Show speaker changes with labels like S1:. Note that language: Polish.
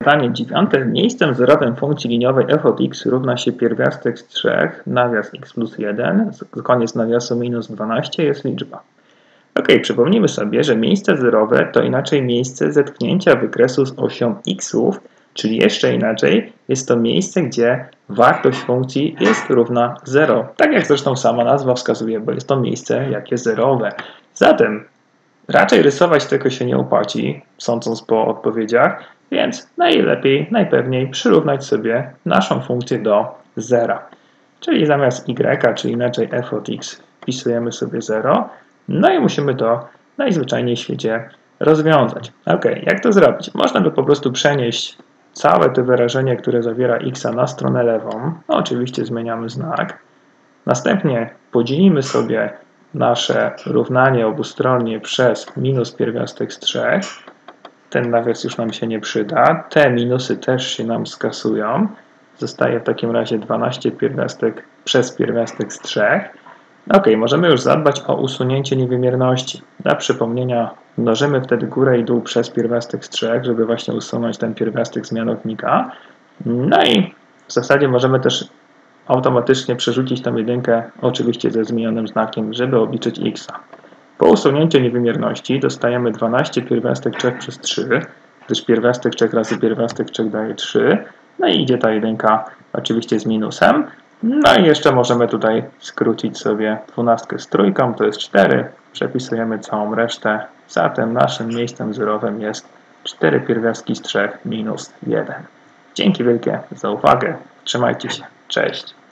S1: Zadanie 9. Miejscem zerowym funkcji liniowej f od x równa się pierwiastek z 3, nawias x plus 1, koniec nawiasu minus 12 jest liczba. Ok, przypomnijmy sobie, że miejsce zerowe to inaczej miejsce zetknięcia wykresu z osią xów, czyli jeszcze inaczej jest to miejsce, gdzie wartość funkcji jest równa 0. Tak jak zresztą sama nazwa wskazuje, bo jest to miejsce jakie zerowe. Zatem raczej rysować tego się nie opłaci, sądząc po odpowiedziach, więc najlepiej, najpewniej przyrównać sobie naszą funkcję do zera. Czyli zamiast y, czyli inaczej f od x, wpisujemy sobie 0, no i musimy to najzwyczajniej w świecie rozwiązać. Ok, jak to zrobić? Można by po prostu przenieść całe to wyrażenie, które zawiera x na stronę lewą. No, oczywiście zmieniamy znak. Następnie podzielimy sobie nasze równanie obustronnie przez minus pierwiastek z 3. Ten nawias już nam się nie przyda. Te minusy też się nam skasują. Zostaje w takim razie 12 pierwiastek przez pierwiastek z 3. Ok, możemy już zadbać o usunięcie niewymierności. Dla przypomnienia mnożymy wtedy górę i dół przez pierwiastek z 3, żeby właśnie usunąć ten pierwiastek z mianownika. No i w zasadzie możemy też automatycznie przerzucić tą jedynkę, oczywiście ze zmienionym znakiem, żeby obliczyć x. Po usunięciu niewymierności dostajemy 12 pierwiastek 3 przez 3, gdyż pierwiastek 3 razy pierwiastek 3 daje 3. No i idzie ta jedynka oczywiście z minusem. No i jeszcze możemy tutaj skrócić sobie 12 z trójką, to jest 4. Przepisujemy całą resztę. Zatem naszym miejscem zerowym jest 4 pierwiastki z 3 minus 1. Dzięki wielkie za uwagę. Trzymajcie się. Cześć.